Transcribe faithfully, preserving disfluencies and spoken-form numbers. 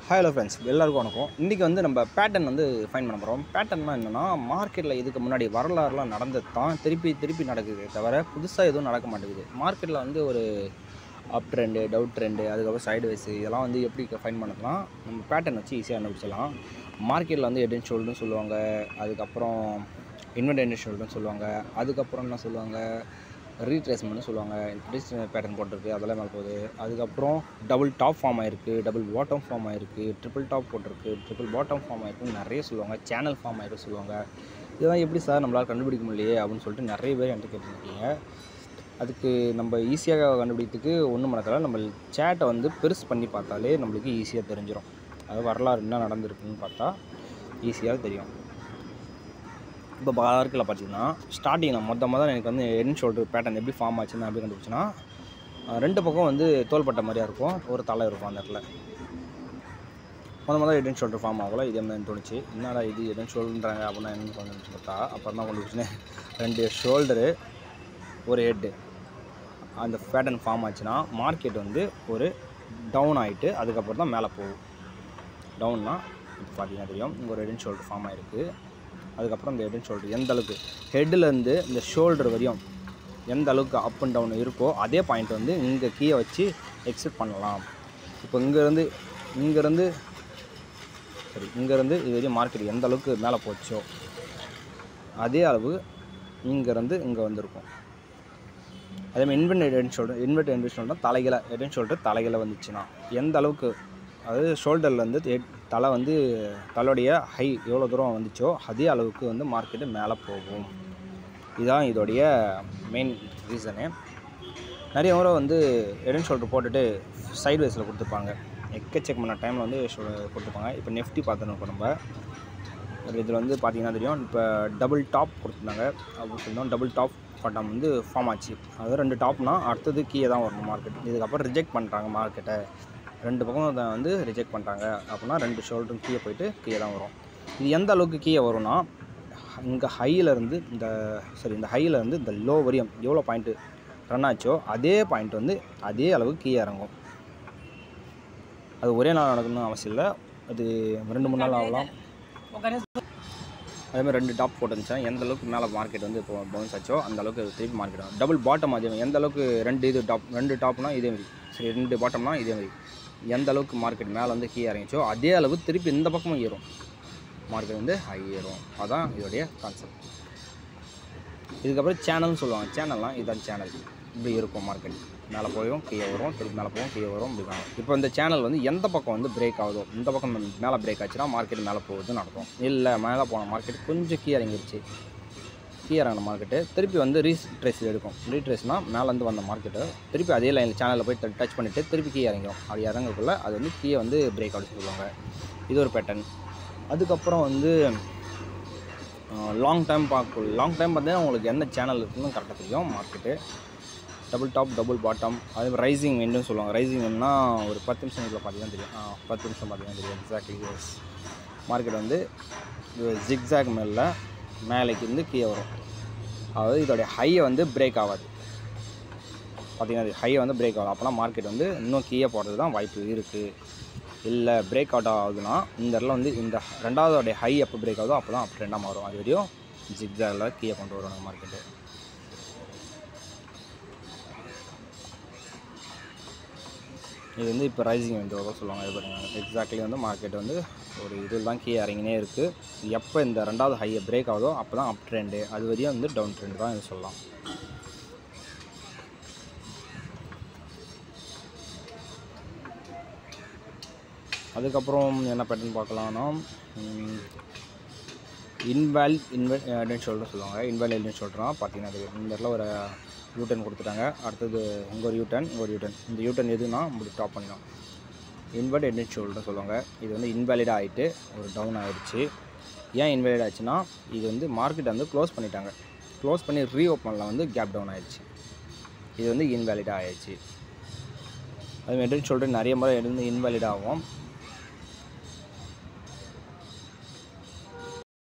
Hi hello friends, எல்லாருக்கும் வணக்கம். இன்றைக்கி வந்து நம்ம பேட்டர்ன் வந்து ஃபைன் பண்ண போகிறோம். பேட்டர்னா என்னென்னா, மார்க்கெட்டில் இதுக்கு முன்னாடி வரலாறுலாம் நடந்தது தான் திருப்பி திருப்பி நடக்குது தவிர புதுசாக எதுவும் நடக்க மாட்டேங்குது. மார்க்கெட்டில் வந்து ஒரு அப் ட்ரெண்டு, டவுன் ட்ரெண்டு, அதுக்கப்புறம் சைடு வைஸ் இதெல்லாம் வந்து எப்படி ஃபைன் பண்ணலாம், நம்ம பேட்டர்ன் வச்சு ஈஸியாக கண்டுபிடிச்சலாம். மார்க்கெட்டில் வந்து ஹெட் அண்ட் ஷோல்டர்னு சொல்லுவாங்க, அதுக்கப்புறம் இன்வெர்ட் ஹெட் அண்ட் ஷோல்டர்னு சொல்லுவாங்க, அதுக்கப்புறம் என்ன சொல்லுவாங்க, ரீட்ரேஸ்மெண்ட்னு சொல்லுவாங்க. ட்ரெடிஷ்னல் பேட்டர்ன் போட்டிருக்கு, அதெல்லாம் மேலே போகுது. அதுக்கப்புறம் டபுள் டாப் ஃபார்ம் ஆகிருக்கு, டபுள் பாட்டம் ஃபார்ம் ஆகிருக்கு, ட்ரிபிள் டாப் போட்டிருக்கு, ட்ரிபிள் பாட்டம் ஃபார்ம் ஆகிருக்குன்னு நிறைய சொல்லுவாங்க. சேனல் ஃபார்ம் ஆகிருக்கு சொல்லுவாங்க. இதெல்லாம் எப்படி சார் நம்மளால் கண்டுபிடிக்க முடியலையே அப்படின்னு சொல்லிட்டு நிறைய பேர் என்கிட்ட கேட்டுருக்கீங்க. அதுக்கு நம்ம ஈஸியாக கண்டுபிடிக்கிறதுக்கு ஒன்றும் நடக்கல. நம்ம சேட்டை வந்து பெருசு பண்ணி பார்த்தாலே நம்மளுக்கு ஈஸியாக தெரிஞ்சிடும். அது வரலாறு என்ன நடந்திருக்குன்னு பார்த்தா ஈஸியாக தெரியும். இப்போ பார்க்கில் பார்த்தீங்கன்னா ஸ்டார்டிங்கில் மொத்த மொதல் எனக்கு வந்து ஹெட் அண்ட் ஷோல்டர் பேட்டர்ன் எப்படி ஃபார்ம் ஆச்சுன்னு எப்படி கண்டுபிடிச்சுன்னா, ரெண்டு பக்கம் வந்து தோள்பட்ட மாதிரியாக இருக்கும், ஒரு தலை இருக்கும். அந்த இடத்துல மொதல் மொதல் ஹெட் அண்ட் ஷோல்டர் ஃபார்ம் ஆகல. இதே மாதிரி தோணுச்சு, என்னடா இது ஹெட் அண்ட் ஷோல்டர்ன்றாங்க அப்படின்னா என்னென்னு கொஞ்சம் பார்த்தா அப்புறம் தான் கொண்டு ரெண்டு ஷோல்டரு ஒரு ஹெட்டு அந்த பேட்டர்ன் ஃபார்ம் ஆச்சுன்னா மார்க்கெட் வந்து ஒரு டவுன் ஆகிட்டு அதுக்கப்புறம் தான் மேலே போகும். டவுன்னா இப்போ பார்த்தீங்கன்னா தெரியும், இங்கே ஒரு ஹெட் அண்ட் ஷோல்டர் ஃபார்ம் ஆகிருக்கு. அதுக்கப்புறம் இந்த ஹெட் அண்ட் ஷோல்டர் எந்த அளவுக்கு ஹெட்டிலேருந்து இந்த ஷோல்டர் வரையும் எந்த அளவுக்கு அப் அண்ட் டவுன் இருக்கோ அதே பாயிண்ட் வந்து இங்கே கீழே வச்சு எக்ஸிட் பண்ணலாம். இப்போ இங்கேருந்து இங்கேருந்து சரி இங்கேருந்து இது வரையும் மார்க்கெட் எந்த அளவுக்கு மேலே போச்சோ அதே அளவு இங்கேருந்து இங்கே வந்திருக்கும். அதேமாதிரி invert head and shoulder invert head and shoulder தலைகளை ஹெட் அண்ட் ஷோல்டர் தலைகளை வந்துச்சுன்னா எந்த அளவுக்கு, அதாவது ஷோல்டர்லேருந்து ஹெட் தலை வந்து தலையுடைய ஹை எவ்வளோ தூரம் வந்துச்சோ அதே அளவுக்கு வந்து மார்க்கெட்டு மேலே போகும். இதுதான் இதோடைய மெயின் ரீசனு. நிறைய முறை வந்து ஹெட் அண்ட் ஷோல்டர் போட்டுட்டு சைட் வைஸில் கொடுத்துருப்பாங்க. எக்கச்சக்கமான டைமில் வந்து கொடுத்துருப்பாங்க. இப்போ நெஃப்டி பார்த்துன்னு இருக்கோம் நம்ம. இதில் வந்து பார்த்திங்கன்னா தெரியும், இப்போ டபுள் டாப் கொடுத்துருந்தாங்க அப்படின்னு சொன்னோம். டபுள் டாப் பாட்டம் வந்து ஃபார்ம் ஆச்சு. அதாவது ரெண்டு டாப்னா அடுத்தது கீழே தான் வரணும் மார்க்கெட். இதுக்கப்புறம் ரிஜெக்ட் பண்ணுறாங்க மார்க்கெட்டை, ரெண்டு பக்கம் அதை வந்து ரிஜெக்ட் பண்ணுறாங்க அப்படின்னா ரெண்டு ஷோல்டரும் கீழே போயிட்டு கீழே தான் வரும். இது எந்த அளவுக்கு கீழே வரும்னா, இங்கே ஹையிலேருந்து இந்த சரி இந்த ஹையிலேருந்து இந்த லோ வரையும் எவ்வளோ பாயிண்ட்டு ரன் ஆச்சோ அதே பாயிண்ட் வந்து அதே அளவுக்கு கீழே இறங்கும். அது ஒரே நாள் நடக்கணும்னு அவசியம் இல்லை, அது ரெண்டு மூணு நாள் ஆகலாம். அதேமாதிரி ரெண்டு டாப் போட்டுருந்துச்சா எந்த அளவுக்கு மேலே மார்க்கெட் வந்து இப்போ பவுன்ஸ் ஆச்சோ அந்த அளவுக்கு திருப்பி மார்க்கெட் ஆகும். டபுள் பாட்டம் அதே எந்த அளவுக்கு ரெண்டு இது டாப் ரெண்டு டாப்னா இதேமாதிரி, சரி ரெண்டு பாட்டம்னா இதேமாதிரி எந்த அளவுக்கு மார்க்கெட் மேலே வந்து கீழே இறங்கிச்சோ அதே அளவு திருப்பி இந்த பக்கமும் ஏறும், மார்க்கெட் வந்து ஹை ஏறும். அதுதான் இதோடைய கான்செப்ட். இதுக்கப்புறம் சேனல்னு சொல்லுவாங்க. சேனல்லாம் இதுதான் சேனல். இப்படி இருக்கும், மார்க்கெட் மேலே போயும் கீழே வரும், திருப்பி மேலே போகும் கீழே வரும், இப்படி தான். இப்போ இந்த சேனல் வந்து எந்த பக்கம் வந்து பிரேக் ஆகுதோ, இந்த பக்கம் மேலே பிரேக் ஆச்சுன்னா மார்க்கெட் மேலே போகுதுன்னு அர்த்தம். இல்லை மேலே போன மார்க்கெட் கொஞ்சம் கீழே இறங்கிருச்சு, கீழே இறங்கின மார்க்கெட்டு திருப்பி வந்து ரீட்ரேஸ் எடுக்கும். ரீட்ரேஸ்னால் மேலேருந்து வந்த மார்க்கெட்டு திருப்பி அதே லைனில் சேனலில் போய் டச் பண்ணிவிட்டு திருப்பி கீழே இறங்கிடும். அப்படி இறங்கக்குள்ளே அது வந்து கீழே வந்து பிரேக் அவுட் சொல்லுவாங்க. இது ஒரு பேட்டர்ன். அதுக்கப்புறம் வந்து லாங் டைம் பார்க்க லாங் டைம் பார்த்தீங்கன்னா உங்களுக்கு எந்த சேனல் இருக்குன்னு கரெக்டாக தெரியும். Market double top double bottom, அதே மாதிரி ரைசிங் வெண்டுன்னு சொல்லுவாங்க. ரைசிங் வெண்டுனா ஒரு பத்து நிமிஷம் இதில் பார்த்தீங்கன்னா தெரியும், பத்து நிமிஷம் பார்த்தீங்கன்னா தெரியும் எக்ஸாக்ட்லி. மார்க்கெட் வந்து ஜிக்ஸாக் மேலே மேலேக்கு இருந்து கீழே வரும். அதாவது இதோடைய ஹையை வந்து பிரேக் ஆகாது. பார்த்திங்கன்னா ஹையை வந்து பிரேக் ஆகும். அப்போனா மார்க்கெட் வந்து இன்னும் கீழே போகிறது தான் வாய்ப்பு இருக்குது. இல்லை பிரேக் அவுட் ஆகுதுன்னா இந்த இடத்துல வந்து இந்த ரெண்டாவதோடைய ஹை எப்போ பிரேக் ஆகுதோ அப்போ தான் அப்போ ரெண்டாக மாறும். அது வரையும் ஜிக்ஸாகில் கீழே கொண்டு வருவாங்க மார்க்கெட்டு. இது வந்து இப்போ ரைசிங் வெண்டோவாக சொல்லுவாங்க. இது பாருங்கள், எக்ஸாக்ட்லி வந்து மார்க்கெட் வந்து ஒரு இதில் தான் கீழே இறங்கினே இருக்குது. எப்போ இந்த ரெண்டாவது ஹையை பிரேக் ஆகுதோ அப்போ தான் அப் ட்ரெண்டு, அது வரையும் வந்து டவுன் ட்ரெண்டு தான் இது சொல்லலாம். அதுக்கப்புறம் என்ன பேட்டர்ன் பார்க்கலாம்னா, invalid invert head and shoulder சொல்லுவாங்க. இன்வேலிட் ஹெட் அண்ட் ஷோல்டர்னால் பார்த்தீங்கன்னா அது இந்த இடத்துல ஒரு யூட்டன் கொடுத்துட்டாங்க. அடுத்தது இங்கே ஒரு யூட்டன் இங்கே ஒரு யூட்டன். இந்த யூட்டன் எதுனா இப்படி டாப் பண்ணிடும். இன்வெர்ட் ஹெட் அண்ட் ஷோல்டர் சொல்லுவாங்க. இது வந்து இன்வேலிடாக ஆகிட்டு ஒரு டவுன் ஆகிடுச்சு. ஏன் இன்வேலிட் ஆச்சுன்னா, இது வந்து மார்க்கெட் வந்து க்ளோஸ் பண்ணிட்டாங்க. க்ளோஸ் பண்ணி ரீ ஓப்பனில் வந்து கேப் டவுன் ஆகிடுச்சு. இது வந்து இன்வேலிடாக ஆகிடுச்சு. அது ஹெட் அண்ட் ஷோல்டர் நிறைய முறை எடுத்து இன்வேலிட் ஆகும்.